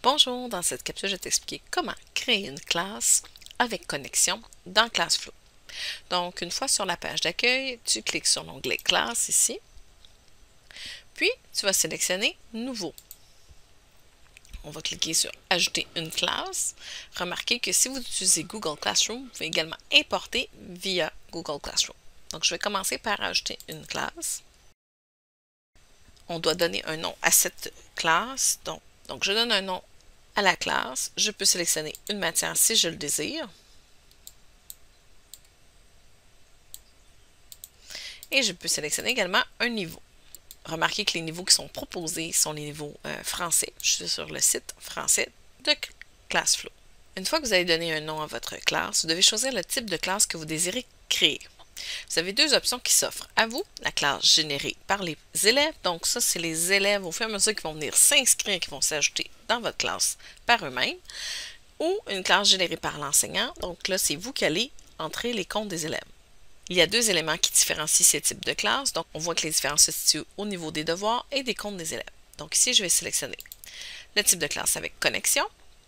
Bonjour, dans cette capsule, je vais t'expliquer comment créer une classe avec connexion dans ClassFlow. Donc, une fois sur la page d'accueil, tu cliques sur l'onglet Classe ici, puis tu vas sélectionner Nouveau. On va cliquer sur Ajouter une classe. Remarquez que si vous utilisez Google Classroom, vous pouvez également importer via Google Classroom. Donc, je vais commencer par ajouter une classe. On doit donner un nom à cette classe. Donc je donne un nom à la classe. Je peux sélectionner une matière si je le désire. Et je peux sélectionner également un niveau. Remarquez que les niveaux qui sont proposés sont les niveaux français. Je suis sur le site français de ClassFlow. Une fois que vous avez donné un nom à votre classe, vous devez choisir le type de classe que vous désirez créer. Vous avez deux options qui s'offrent à vous. La classe générée par les élèves. Donc ça, c'est les élèves au fur et à mesure qui vont venir s'inscrire, qui vont s'ajouter dans votre classe par eux-mêmes. Ou une classe générée par l'enseignant. Donc là, c'est vous qui allez entrer les comptes des élèves. Il y a deux éléments qui différencient ces types de classes. Donc on voit que les différences se situent au niveau des devoirs et des comptes des élèves. Donc ici, je vais sélectionner le type de classe avec connexion.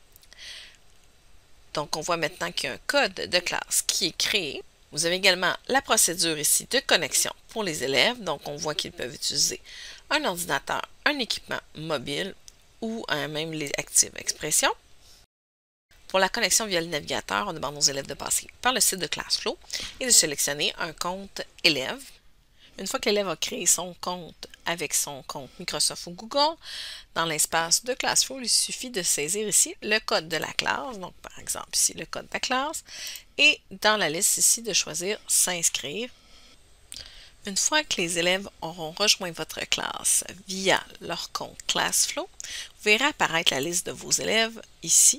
Donc on voit maintenant qu'il y a un code de classe qui est créé. Vous avez également la procédure ici de connexion pour les élèves. Donc, on voit qu'ils peuvent utiliser un ordinateur, un équipement mobile ou même les ActiveExpression. Pour la connexion via le navigateur, on demande aux élèves de passer par le site de ClassFlow et de sélectionner un compte élève. Une fois que l'élève a créé son compte avec son compte Microsoft ou Google, dans l'espace de ClassFlow, il suffit de saisir ici le code de la classe, donc par exemple ici le code de la classe, et dans la liste ici de choisir s'inscrire. Une fois que les élèves auront rejoint votre classe via leur compte ClassFlow, vous verrez apparaître la liste de vos élèves ici.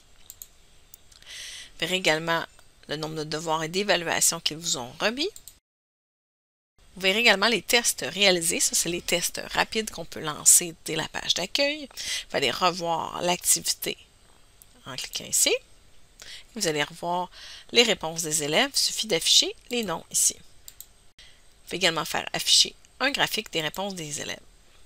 Vous verrez également le nombre de devoirs et d'évaluations qu'ils vous ont remis. Vous verrez également les tests réalisés. Ça, c'est les tests rapides qu'on peut lancer dès la page d'accueil. Vous allez revoir l'activité en cliquant ici. Vous allez revoir les réponses des élèves. Il suffit d'afficher les noms ici. Vous pouvez également faire afficher un graphique des réponses des élèves.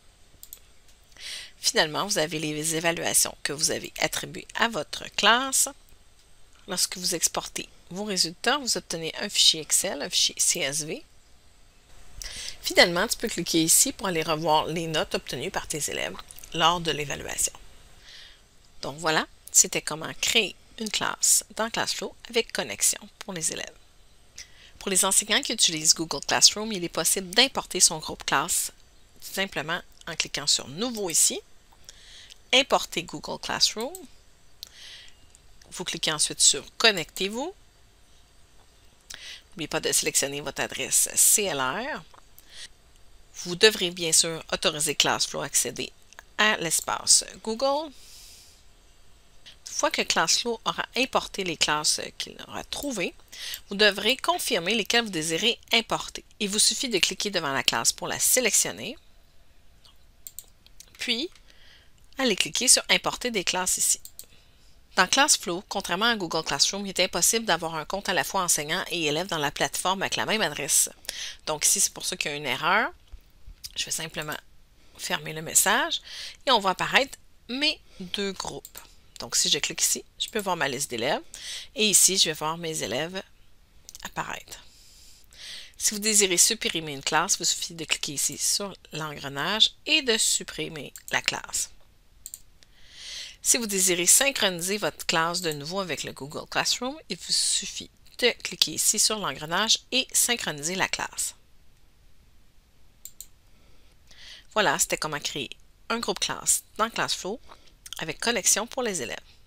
Finalement, vous avez les évaluations que vous avez attribuées à votre classe. Lorsque vous exportez vos résultats, vous obtenez un fichier Excel, un fichier CSV. Finalement, tu peux cliquer ici pour aller revoir les notes obtenues par tes élèves lors de l'évaluation. Donc voilà, c'était comment créer une classe dans ClassFlow avec connexion pour les élèves. Pour les enseignants qui utilisent Google Classroom, il est possible d'importer son groupe classe tout simplement en cliquant sur Nouveau ici, Importer Google Classroom. Vous cliquez ensuite sur Connectez-vous. N'oubliez pas de sélectionner votre adresse CLR. Vous devrez bien sûr autoriser ClassFlow à accéder à l'espace Google. Une fois que ClassFlow aura importé les classes qu'il aura trouvées, vous devrez confirmer lesquelles vous désirez importer. Il vous suffit de cliquer devant la classe pour la sélectionner, puis allez cliquer sur Importer des classes ici. Dans ClassFlow, contrairement à Google Classroom, il est impossible d'avoir un compte à la fois enseignant et élève dans la plateforme avec la même adresse. Donc ici, c'est pour ça qu'il y a une erreur. Je vais simplement fermer le message et on va apparaître mes deux groupes. Donc, si je clique ici, je peux voir ma liste d'élèves et ici, je vais voir mes élèves apparaître. Si vous désirez supprimer une classe, il vous suffit de cliquer ici sur l'engrenage et de supprimer la classe. Si vous désirez synchroniser votre classe de nouveau avec le Google Classroom, il vous suffit de cliquer ici sur l'engrenage et synchroniser la classe. Voilà, c'était comment créer un groupe classe dans ClassFlow avec connexion pour les élèves.